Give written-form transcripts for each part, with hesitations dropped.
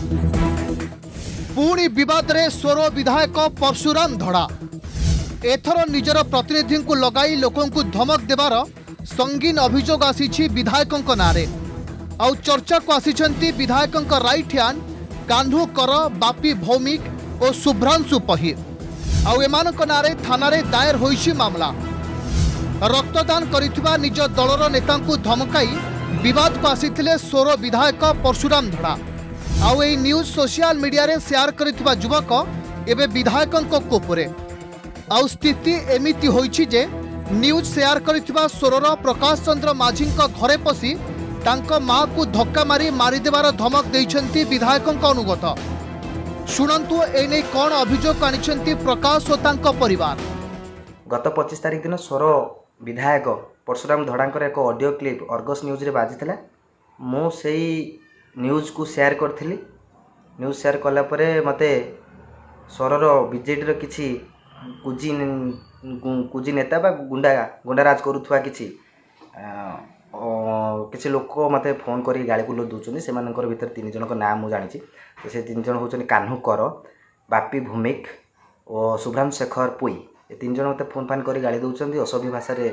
पुणी विवाद रे सोर विधायक परशुराम धड़ा एथर निजर प्रतिनिधि को लगाई लोकों को धमक देवार संगीन अभियोग आसी विधायकों नारे आउ चर्चा को आसी विधायकों राइट हैंड कान्हू कर बापी भौमिक और शुभ्रांशु पहिर आउ एमानक नारे थानारे दायर होइछि मामला। रक्तदान करिथिबा निज दलर नेता को धमकाई विवाद को आसीथिले सोर विधायक परशुराम धड़ा आउ एई न्यूज सोशल मीडिया रे शेयर करिथिबा युवक एबे विधायकों कोपरे आउ स्थिति एमिति होइछि जे न्यूज शेयर करिथिबा सोरर प्रकाश चंद्र माझी घरे पसी तांको मां को धक्का मारी देवार धमक देइछंती विधायकों अनुगत। शुणंतु एने कौन अभियोग आनिछंती प्रकाश और तांको परिवार। गत 25 तारिख दिन सोर विधायक परशुराम धड़ांकर एक ऑडियो क्लिप अर्गस न्यूज रे बाजिथिला। मो सेई न्यूज को शेयर करथिली। न्यूज शेयर कला परे मते सोरर बीजेडी रो किछि कुजी नेता बा गुंडाराज करुथुवा किछि लोक मते फोन करी गाली गुलो दूचुनी। से मानकर भीतर 3 जन को नाम मु जानिछि। से 3 जन होचनी कान्हू कर बापी भूमिक और शुभ्रांशु शेखर पुई। ए 3 जन मते फोन फान करी गाली दउचंदी। असभ्य भाषा रे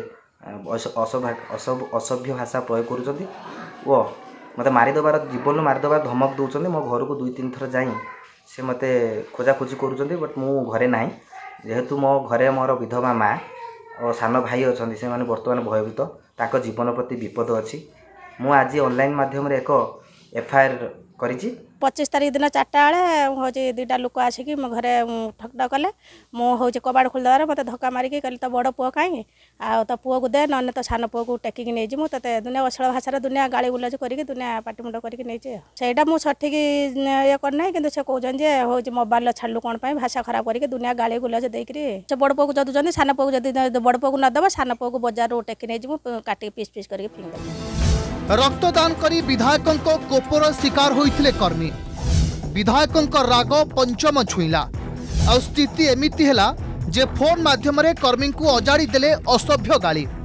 असभ्य भाषा प्रयोग करूचंदी ओ मते मारिदेबार जीवन मारिदेबार धमक दउचंदी। मो घर को 2-3 थर जाई से मते खोजाखोजी करूचंदी। बट मु घरे नाही जेहेतु मो घरे मोर विधवा माँ और सान भाई अच्छा से मैंने बर्तमान भयभीत ताको जीवन प्रति विपद अच्छी। मु आज ऑनलाइन माध्यम एक एफआईआर करिछि। 25 तारिख दिन 4टा बेले हूँ 2टा लोक आसिक मो घरे ठकठक कले। मुझे कबाड़ खोलदेवार मत धक्का मारिकी कहले तो बड़ पुओ कहीं आ तो पुओ को दे न तो सान पुओ को टेकिक नहीं मुझे दुनिया अश्लील भाषा दुनिया गाड़ी गुलज करके दुनिया पाटिमुंड करके मुझे सठिक ये करना कि से कहते हूँ मोबाइल छाड़ू कौन भाषा खराब करके दुनिया गाड़ी गुलज देकर से बड़ पुओ को जदुंट सान पुओ को जब बड़ पुओ को नदेव सान पुओ को बजार टेकी नहीं काटिक पीस पीस करके फिंग। रक्तदान करी विधायकों कोपर शिकार होइथिले कर्मी। विधायकों राग पंचम छुईला आ स्थिति एमिति हैला जे फोन माध्यम रे कर्मी को अजाड़ी देले असभ्य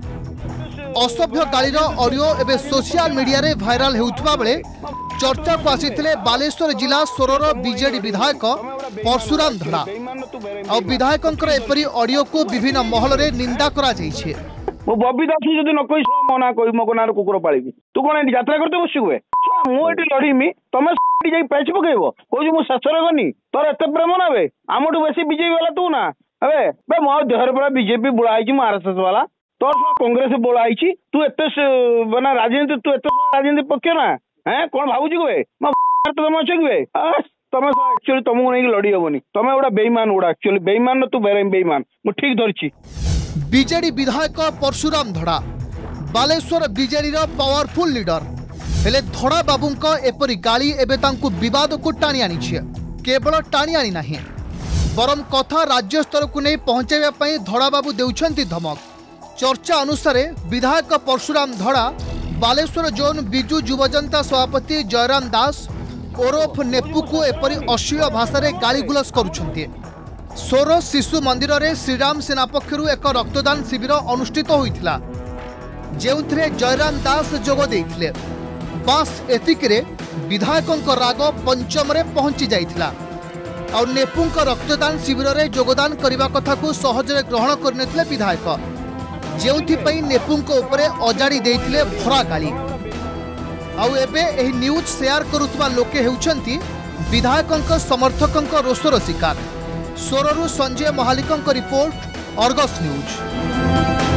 गालीर ऑडियो एबे सोशल मीडिया रे वायरल हेउथबा बेले चर्चा को आसीथिले बालेश्वर जिला सोरर बीजेडी विधायक परशुराम धड़ा आ विधायकों एपरी ऑडियो को विभिन्न महल रे निंदा करा जाइछे। मो बबी दास जदि न कहि मना कहि मो कोनार कुकुर पाळिबी तू कोन यात्रा करते बसिबे मो एटी लड़ीमी तमे जाई पैच पकेबो कोजि मो ससुर गनी तोर एते प्रेम नाबे आमटू बेसी बीजेपी वाला तू ना अबे बे मो देहर बड़ा बीजेपी बुला आइछि मो आरएसएस वाला तोर कांग्रेस बुला आइछि तू एते बना राजनीति तू एते राजनीति पक्के ना हैं कोन भाबुजी गवे मो तो मो चगवे तमे एक्चुअली तुमको नहीं लड़ी हबनी तमे उडा बेईमान उडा एक्चुअली बेईमान न तू बेईमान मो ठीक धरछि। बीजेडी विधायक परशुराम धड़ा बालेश्वर बीजेडी पावरफुल लीडर हेले धड़ा बाबूंका एपरी गाली एबे तांकु विवाद को टाणी आनी केवल टाणी आनी नाही बरम कथा राज्य स्तर को नहीं पहुंचाइबा पई धड़ा बाबू देउछंती धमक। चर्चा अनुसार विधायक परशुराम धड़ा बालेश्वर जोन बिजू युव जनता सभापति जयराम दास ओरफ नेपू को एपरी अश्लील भाषा रे गाली गुलस करूछंती। सोर शिशु मंदिर रे श्रीराम सेना पक्षरु एक रक्तदान शिविर अनुष्ठित होइथिला जेउथरे जयराम दास जोग देइथिले। बास एतिकरे विधायकों राग पंचम रे पहुंची जाइथिला और नेपुं रक्तदान शिविर रे योगदान करने कथा को सहजरे ग्रहण करनथिले विधायक जेउथि पई नेपुं उपरे अजाड़ी देइथिले भरा गाली आउ एबे एही न्यूज शेयर करुथबा लोके हेउछंती विधायकों समर्थकों रोषर शिकार। सोररू संजय महालिकों रिपोर्ट अर्गस न्यूज।